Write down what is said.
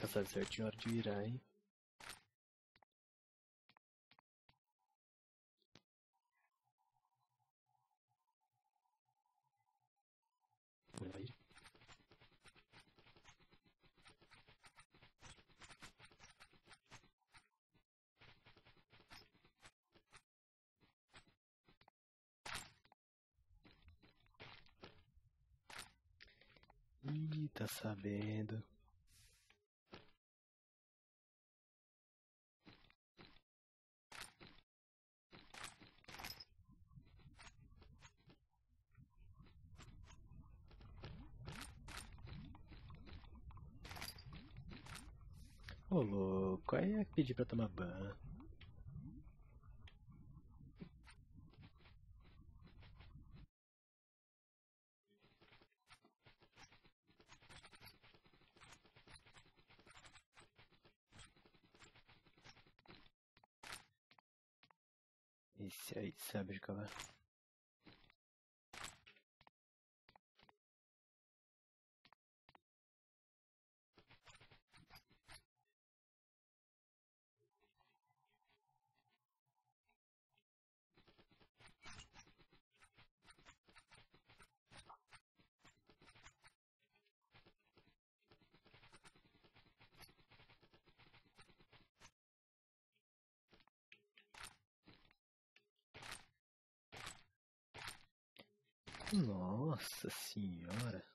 Já sabe certinho a hora de virar, hein? Vai. Ih, tá sabendo. Ô louco, aí é pedir pra tomar banho. Esse aí sabe jogar. Nossa senhora.